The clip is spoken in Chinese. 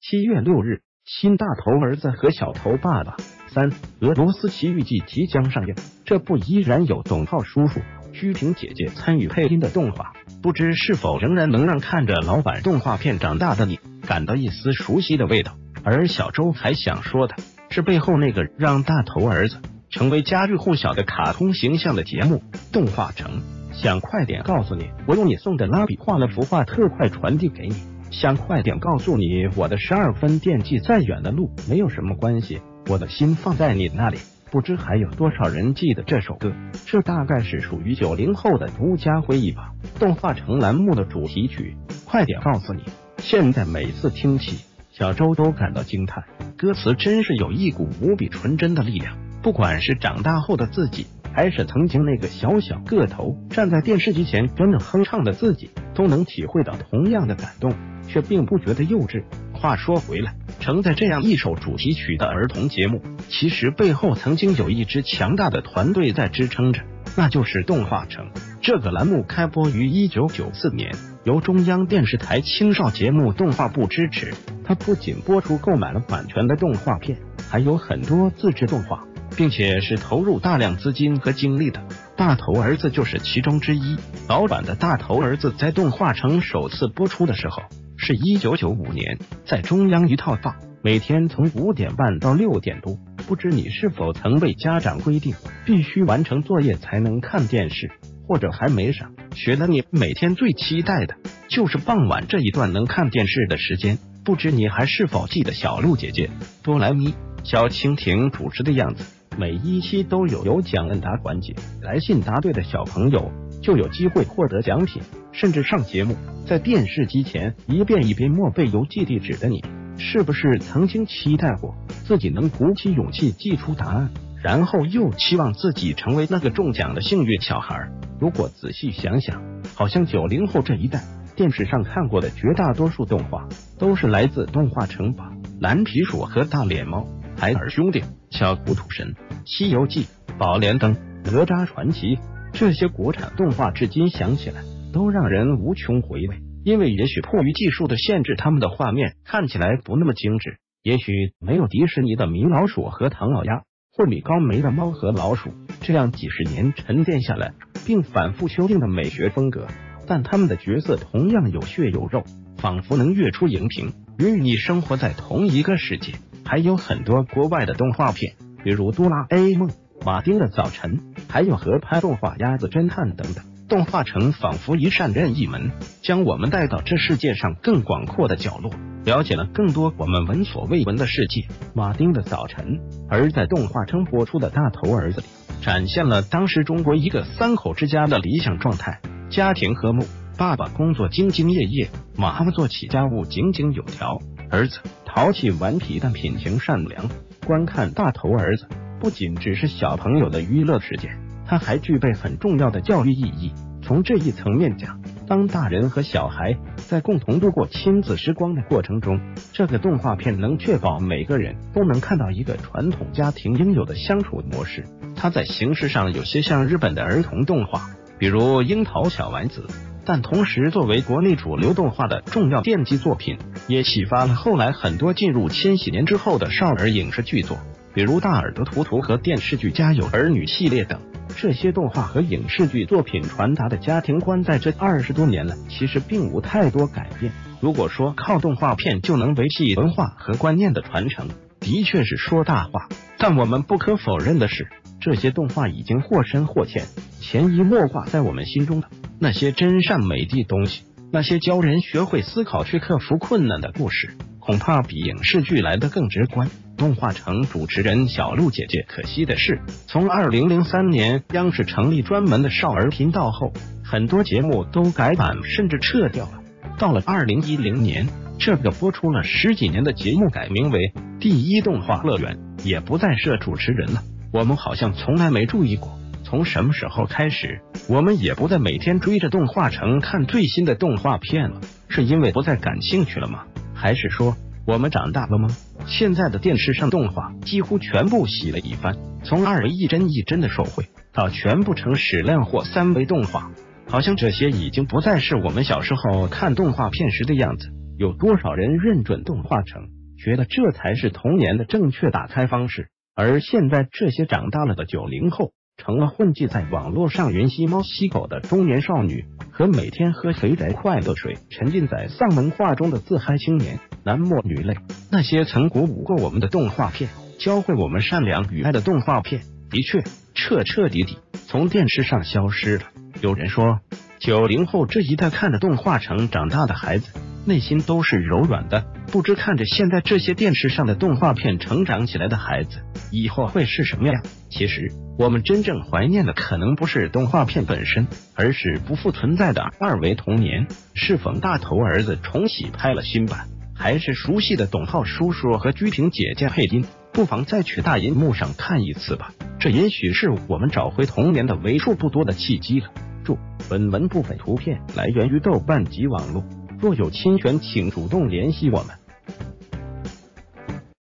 7月6日，新大头儿子和小头爸爸3俄罗斯奇遇记即将上映。这部依然有董浩叔叔、鞠萍姐姐参与配音的动画，不知是否仍然能让看着老版动画片长大的你感到一丝熟悉的味道。而小周还想说的是，背后那个让大头儿子成为家喻户晓的卡通形象的节目《动画城》，想快点告诉你，我用你送的蜡笔画了幅画，特快传递给你。想快点告诉你，我的12分惦记再远的路没有什么关系，我的心放在你那里。不知还有多少人记得这首歌，这大概是属于90后的独家回忆吧。动画城栏目的主题曲，快点告诉你，现在每次听起，小周都感到惊叹，歌词真是有一股无比纯真的力量。不管是长大后的自己，还是曾经那个小小个头站在电视机前跟着哼唱的自己，都能体会到同样的感动，却并不觉得幼稚。话说回来，承载这样一首主题曲的儿童节目，其实背后曾经有一支强大的团队在支撑着，那就是动画城。这个栏目开播于1994年，由中央电视台青少节目动画部支持。它不仅播出购买了版权的动画片，还有很多自制动画，并且是投入大量资金和精力的。大头儿子就是其中之一。老版的大头儿子在动画城首次播出的时候是1995年，在中央一套放，每天从5点半到6点多。不知你是否曾被家长规定必须完成作业才能看电视，或者还没上学的你每天最期待的就是傍晚这一段能看电视的时间。不知你还是否记得小鹿姐姐、哆来咪、小蜻蜓主持的样子，每一期都有奖问答环节，来信答对的小朋友就有机会获得奖品，甚至上节目。在电视机前一遍一遍默背邮寄地址的你，是不是曾经期待过自己能鼓起勇气寄出答案，然后又期望自己成为那个中奖的幸运小孩？如果仔细想想，好像90后这一代电视上看过的绝大多数动画都是来自动画城吧。蓝皮鼠和大脸猫、海尔兄弟、小糊涂神、西游记、宝莲灯、哪吒传奇，这些国产动画至今想起来都让人无穷回味。因为也许迫于技术的限制，他们的画面看起来不那么精致，也许没有迪士尼的米老鼠和唐老鸭，或米高梅的猫和老鼠这样几十年沉淀下来并反复修订的美学风格，但他们的角色同样有血有肉，仿佛能跃出荧屏，与你生活在同一个世界。还有很多国外的动画片，比如哆啦 A 梦、马丁的早晨，还有合拍动画鸭子侦探等等。动画城仿佛一扇任意门，将我们带到这世界上更广阔的角落，了解了更多我们闻所未闻的世界。马丁的早晨，而在动画城播出的大头儿子里，展现了当时中国一个3口之家的理想状态，家庭和睦，爸爸工作兢兢业业，妈妈做起家务井井有条，儿子淘气顽皮但品行善良。观看大头儿子不仅只是小朋友的娱乐时间，它还具备很重要的教育意义。从这一层面讲，当大人和小孩在共同度过亲子时光的过程中，这个动画片能确保每个人都能看到一个传统家庭应有的相处模式。它在形式上有些像日本的儿童动画，比如樱桃小丸子，但同时作为国内主流动画的重要奠基作品，也启发了后来很多进入千禧年之后的少儿影视剧作，比如大耳朵图图和电视剧家有儿女系列等。这些动画和影视剧作品传达的家庭观在这20多年来其实并无太多改变。如果说靠动画片就能维系文化和观念的传承，的确是说大话。但我们不可否认的是，这些动画已经或深或浅，潜移默化在我们心中的那些真善美的东西，那些教人学会思考去克服困难的故事，恐怕比影视剧来得更直观。动画城主持人小鹿姐姐，可惜的是，从2003年央视成立专门的少儿频道后，很多节目都改版甚至撤掉了。到了2010年，这个播出了10几年的节目改名为第一动画乐园，也不再设主持人了。我们好像从来没注意过，从什么时候开始，我们也不再每天追着动画城看最新的动画片了？是因为不再感兴趣了吗？还是说我们长大了吗？现在的电视上动画几乎全部洗了一番，从2维一帧一帧的手绘到全部成矢量或3维动画，好像这些已经不再是我们小时候看动画片时的样子。 有多少人认准动画城，觉得这才是童年的正确打开方式？而现在这些长大了的90后，成了混迹在网络上云吸猫吸狗的中年少女，和每天喝肥宅快乐水沉浸在丧文化中的自嗨青年。男莫女泪，那些曾鼓舞过我们的动画片，教会我们善良与爱的动画片，的确彻底从电视上消失了。有人说，90后这一代看着动画城长大的孩子，内心都是柔软的，不知看着现在这些电视上的动画片成长起来的孩子，以后会是什么样？其实我们真正怀念的可能不是动画片本身，而是不复存在的二维童年。是否大头儿子重启拍了新版，还是熟悉的董浩叔叔和鞠萍姐姐配音？不妨再去大银幕上看一次吧，这也许是我们找回童年的为数不多的契机了。注：本文部分图片来源于豆瓣及网络，若有侵权请主动联系我们。